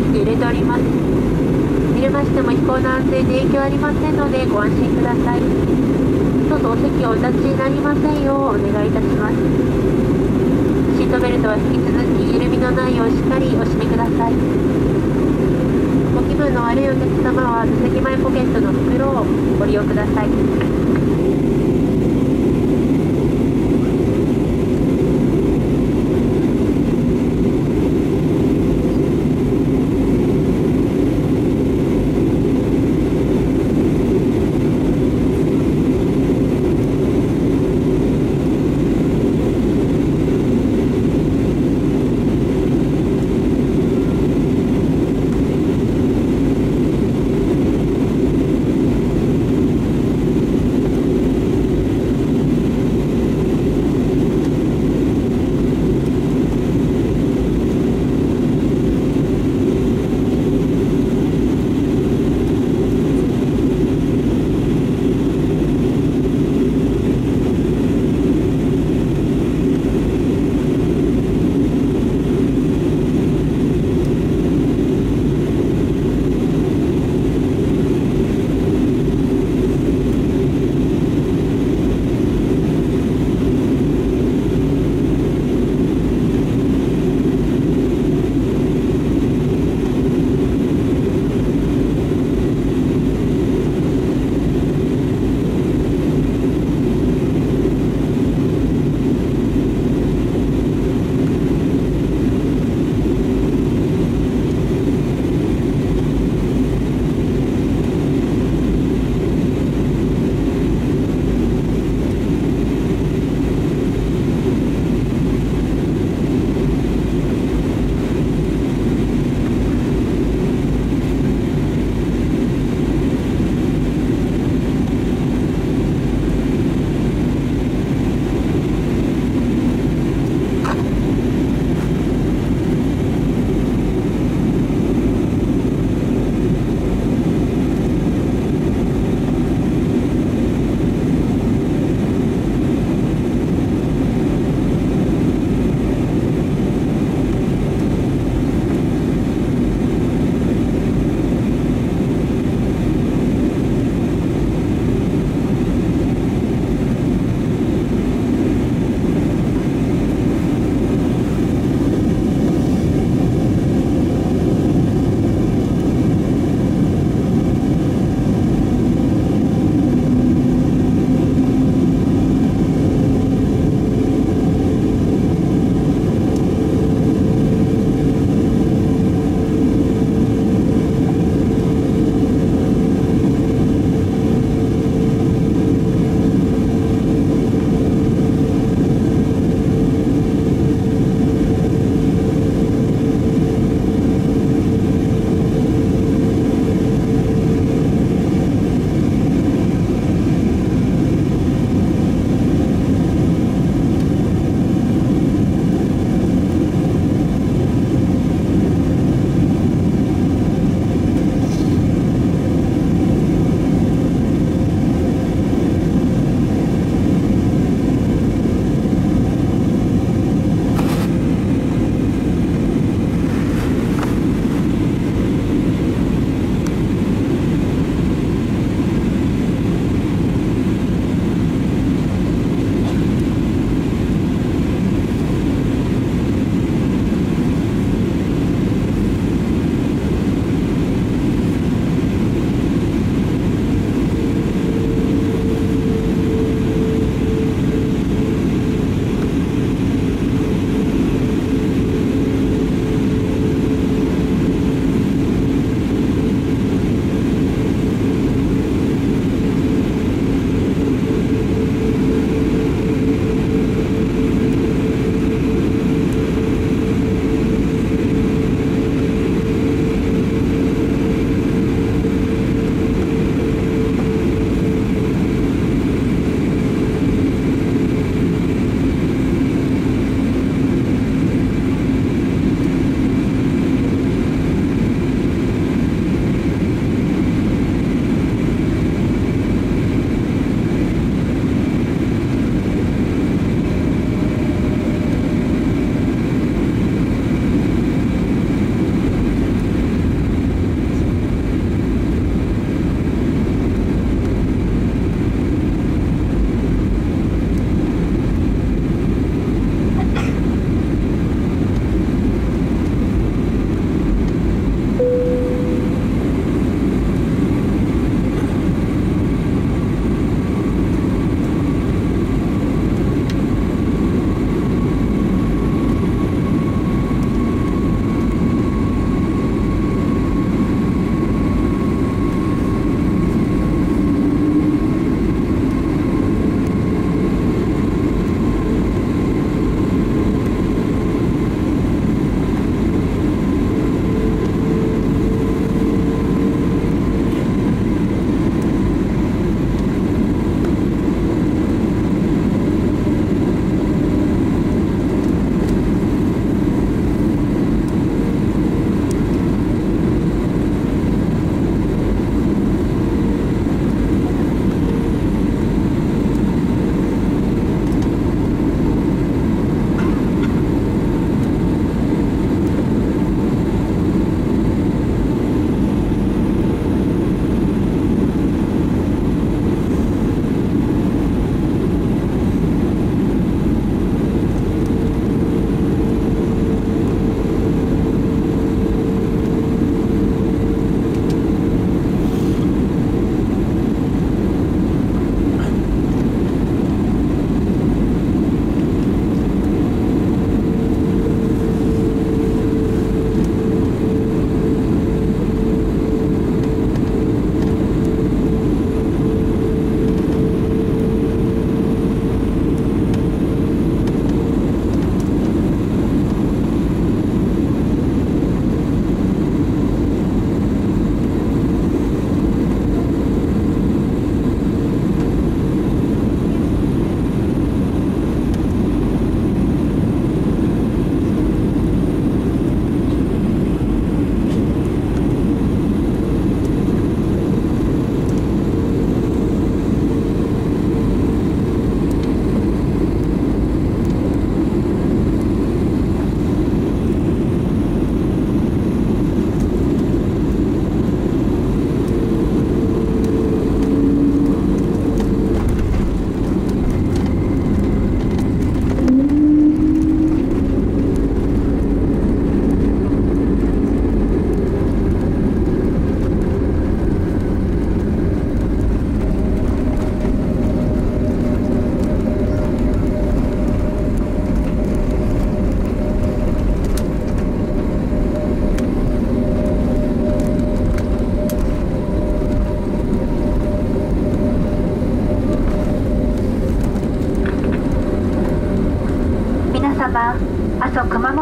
きで揺れております。揺れましても飛行の安全に影響ありませんのでご安心ください。どうぞお席をお立ちになりませんようお願いいたします。シートベルトは引き続き緩みのないようしっかりお締めください。ご気分の悪いお客様は座席前ポケットの袋をご利用ください。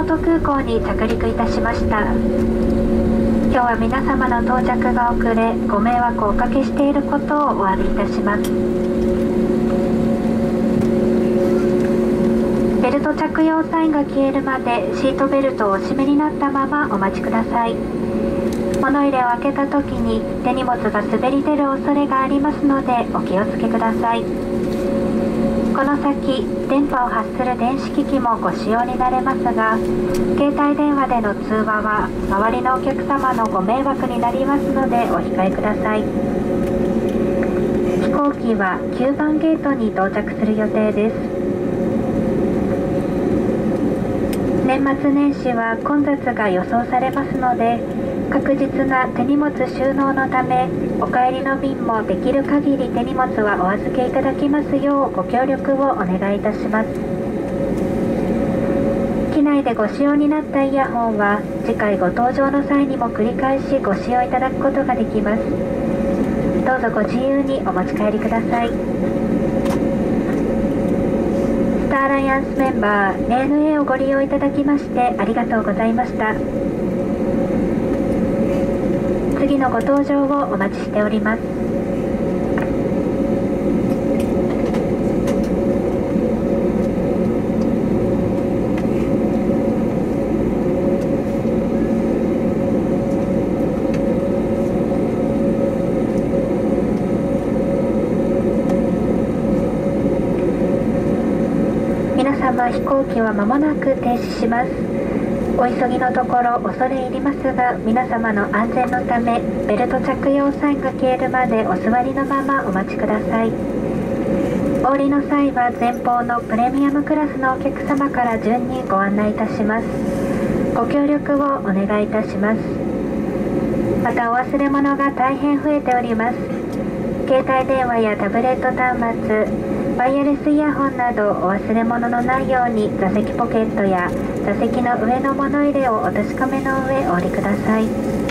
本空港に着陸いたしました。今日は皆様の到着が遅れ、ご迷惑をおかけしていることをお詫びいたします。ベルト着用サインが消えるまでシートベルトをお締めになったままお待ちください。物入れを開けた時に手荷物が滑り出る恐れがありますのでお気をつけください。この先、電波を発する電子機器もご使用になれますが、携帯電話での通話は周りのお客様のご迷惑になりますのでお控えください。飛行機は9番ゲートに到着する予定です。年末年始は混雑が予想されますので、確実な手荷物収納のため、お帰りの便もできる限り手荷物はお預けいただきますようご協力をお願いいたします。機内でご使用になったイヤホンは次回ご搭乗の際にも繰り返しご使用いただくことができます。どうぞご自由にお持ち帰りください。スターアライアンスメンバー ANA をご利用いただきましてありがとうございました。次のご搭乗をお待ちしております。皆様、飛行機は間もなく停止します。お急ぎのところ恐れ入りますが、皆様の安全のためベルト着用サインが消えるまでお座りのままお待ちください。お降りの際は前方のプレミアムクラスのお客様から順にご案内いたします。ご協力をお願いいたします。またお忘れ物が大変増えております。携帯電話やタブレット端末、ワイヤレスイヤホンなどお忘れ物のないように座席ポケットや座席の上の物入れをお確かめの上お降りください。